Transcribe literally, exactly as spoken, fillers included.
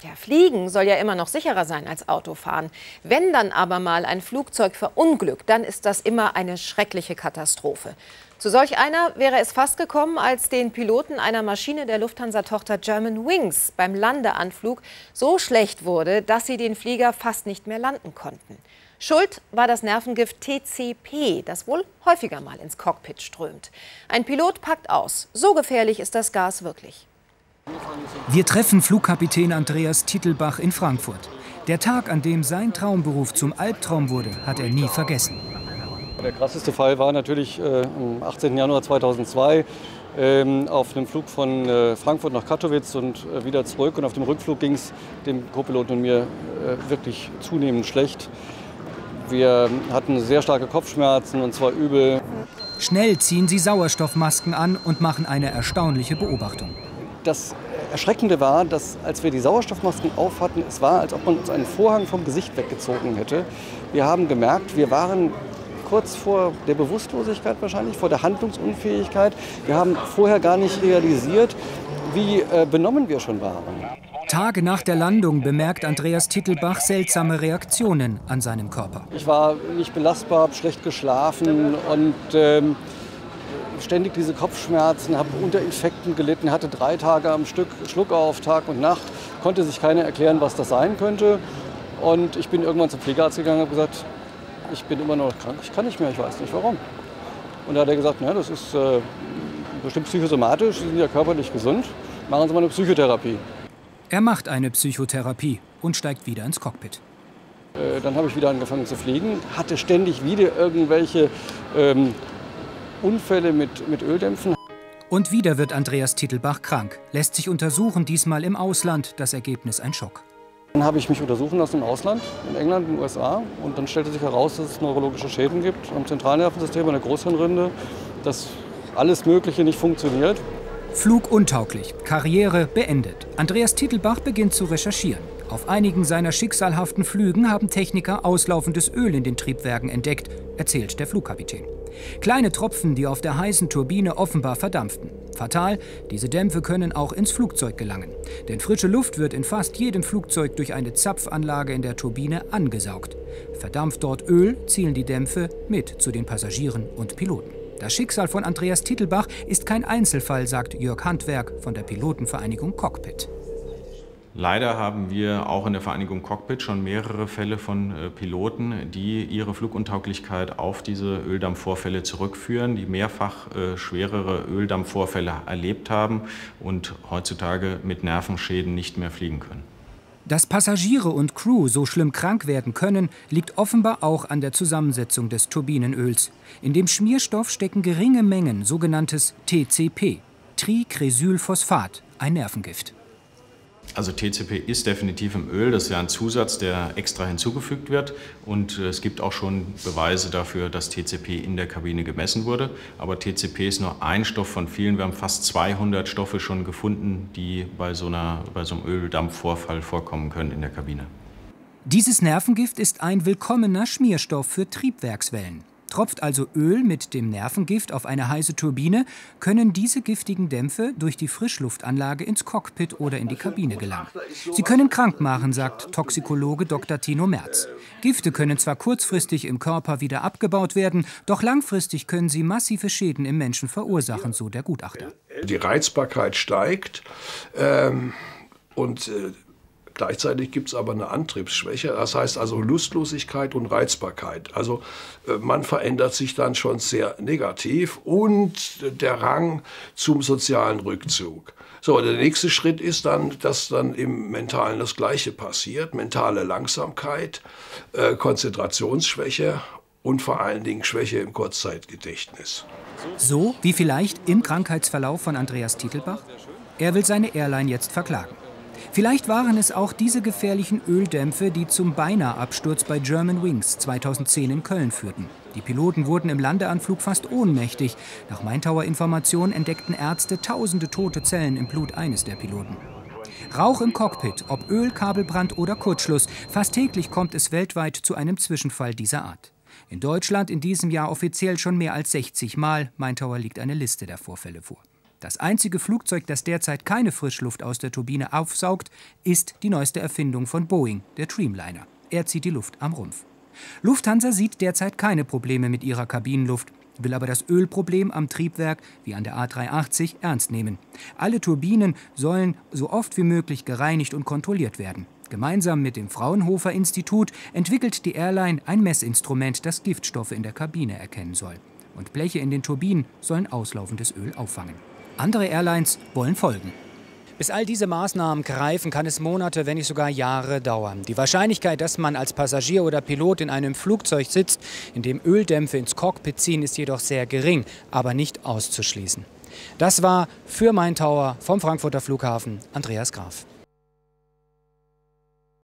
Ja, Fliegen soll ja immer noch sicherer sein als Autofahren. Wenn dann aber mal ein Flugzeug verunglückt, dann ist das immer eine schreckliche Katastrophe. Zu solch einer wäre es fast gekommen, als den Piloten einer Maschine der Lufthansa-Tochter Germanwings beim Landeanflug so schlecht wurde, dass sie den Flieger fast nicht mehr landen konnten. Schuld war das Nervengift T C P, das wohl häufiger mal ins Cockpit strömt. Ein Pilot packt aus. So gefährlich ist das Gas wirklich. Wir treffen Flugkapitän Andreas Titelbach in Frankfurt. Der Tag, an dem sein Traumberuf zum Albtraum wurde, hat er nie vergessen. Der krasseste Fall war natürlich äh, am achtzehnten Januar zweitausendzwei ähm, auf einem Flug von äh, Frankfurt nach Katowice und äh, wieder zurück. Und auf dem Rückflug ging es dem Co-Piloten und mir äh, wirklich zunehmend schlecht. Wir hatten sehr starke Kopfschmerzen und zwar übel. Schnell ziehen sie Sauerstoffmasken an und machen eine erstaunliche Beobachtung. Das Erschreckende war, dass als wir die Sauerstoffmasken auf hatten, es war, als ob man uns einen Vorhang vom Gesicht weggezogen hätte. Wir haben gemerkt, wir waren kurz vor der Bewusstlosigkeit wahrscheinlich, vor der Handlungsunfähigkeit. Wir haben vorher gar nicht realisiert, wie äh, benommen wir schon waren. Tage nach der Landung bemerkt Andreas Titelbach seltsame Reaktionen an seinem Körper. Ich war nicht belastbar, habe schlecht geschlafen und ähm, ständig diese Kopfschmerzen, habe unter Infekten gelitten, hatte drei Tage am Stück Schluck auf Tag und Nacht, konnte sich keiner erklären, was das sein könnte. Und ich bin irgendwann zum Pflegearzt gegangen und habe gesagt, ich bin immer noch krank, ich kann nicht mehr, ich weiß nicht warum. Und da hat er gesagt, na, das ist äh, bestimmt psychosomatisch, Sie sind ja körperlich gesund, machen Sie mal eine Psychotherapie. Er macht eine Psychotherapie und steigt wieder ins Cockpit. Äh, dann habe ich wieder angefangen zu fliegen, hatte ständig wieder irgendwelche ähm, Unfälle mit, mit Öldämpfen. Und wieder wird Andreas Titelbach krank, lässt sich untersuchen, diesmal im Ausland. Das Ergebnis ein Schock. Dann habe ich mich untersuchen lassen im Ausland, in England, in den U S A. Und dann stellte sich heraus, dass es neurologische Schäden gibt am Zentralnervensystem, an der Großhirnrinde, dass alles Mögliche nicht funktioniert. Flug untauglich, Karriere beendet. Andreas Titelbach beginnt zu recherchieren. Auf einigen seiner schicksalhaften Flügen haben Techniker auslaufendes Öl in den Triebwerken entdeckt, erzählt der Flugkapitän. Kleine Tropfen, die auf der heißen Turbine offenbar verdampften. Fatal, diese Dämpfe können auch ins Flugzeug gelangen. Denn frische Luft wird in fast jedem Flugzeug durch eine Zapfanlage in der Turbine angesaugt. Verdampft dort Öl, zielen die Dämpfe mit zu den Passagieren und Piloten. Das Schicksal von Andreas Titelbach ist kein Einzelfall, sagt Jörg Handwerk von der Pilotenvereinigung Cockpit. Leider haben wir auch in der Vereinigung Cockpit schon mehrere Fälle von äh, Piloten, die ihre Fluguntauglichkeit auf diese Öldampfvorfälle zurückführen, die mehrfach äh, schwerere Öldampfvorfälle erlebt haben und heutzutage mit Nervenschäden nicht mehr fliegen können. Dass Passagiere und Crew so schlimm krank werden können, liegt offenbar auch an der Zusammensetzung des Turbinenöls. In dem Schmierstoff stecken geringe Mengen sogenanntes T C P, Tricresylphosphat, ein Nervengift. Also T C P ist definitiv im Öl, das ist ja ein Zusatz, der extra hinzugefügt wird. Und es gibt auch schon Beweise dafür, dass T C P in der Kabine gemessen wurde. Aber T C P ist nur ein Stoff von vielen. Wir haben fast zweihundert Stoffe schon gefunden, die bei so, einer, bei so einem Öldampfvorfall vorkommen können in der Kabine. Dieses Nervengift ist ein willkommener Schmierstoff für Triebwerkswellen. Tropft also Öl mit dem Nervengift auf eine heiße Turbine, können diese giftigen Dämpfe durch die Frischluftanlage ins Cockpit oder in die Kabine gelangen. Sie können krank machen, sagt Toxikologe Doktor Tino Merz. Gifte können zwar kurzfristig im Körper wieder abgebaut werden, doch langfristig können sie massive Schäden im Menschen verursachen, so der Gutachter. Die Reizbarkeit steigt ähm, und äh, gleichzeitig gibt es aber eine Antriebsschwäche, das heißt also Lustlosigkeit und Reizbarkeit. Also äh, man verändert sich dann schon sehr negativ und der Rang zum sozialen Rückzug. So, der nächste Schritt ist dann, dass dann im Mentalen das Gleiche passiert. Mentale Langsamkeit, äh, Konzentrationsschwäche und vor allen Dingen Schwäche im Kurzzeitgedächtnis. So wie vielleicht im Krankheitsverlauf von Andreas Titelbach? Er will seine Airline jetzt verklagen. Vielleicht waren es auch diese gefährlichen Öldämpfe, die zum Beinahe-Absturz bei Germanwings zweitausendzehn in Köln führten. Die Piloten wurden im Landeanflug fast ohnmächtig. Nach Maintower-Informationen entdeckten Ärzte tausende tote Zellen im Blut eines der Piloten. Rauch im Cockpit, ob Öl, Kabelbrand oder Kurzschluss. Fast täglich kommt es weltweit zu einem Zwischenfall dieser Art. In Deutschland in diesem Jahr offiziell schon mehr als sechzig Mal. Maintower legt eine Liste der Vorfälle vor. Das einzige Flugzeug, das derzeit keine Frischluft aus der Turbine aufsaugt, ist die neueste Erfindung von Boeing, der Dreamliner. Er zieht die Luft am Rumpf. Lufthansa sieht derzeit keine Probleme mit ihrer Kabinenluft, will aber das Ölproblem am Triebwerk wie an der A dreihundertachtzig ernst nehmen. Alle Turbinen sollen so oft wie möglich gereinigt und kontrolliert werden. Gemeinsam mit dem Fraunhofer-Institut entwickelt die Airline ein Messinstrument, das Giftstoffe in der Kabine erkennen soll. Und Bleche in den Turbinen sollen auslaufendes Öl auffangen. Andere Airlines wollen folgen. Bis all diese Maßnahmen greifen, kann es Monate, wenn nicht sogar Jahre dauern. Die Wahrscheinlichkeit, dass man als Passagier oder Pilot in einem Flugzeug sitzt, in dem Öldämpfe ins Cockpit ziehen, ist jedoch sehr gering, aber nicht auszuschließen. Das war für Main Tower vom Frankfurter Flughafen Andreas Graf.